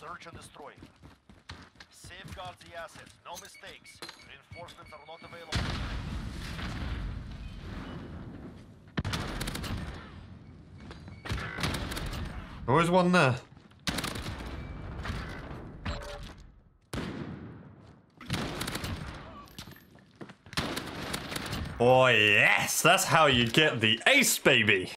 Search and destroy. Safeguard the assets. No mistakes. Reinforcements are not available. There was one there. Oh yes, that's how you get the ace, baby.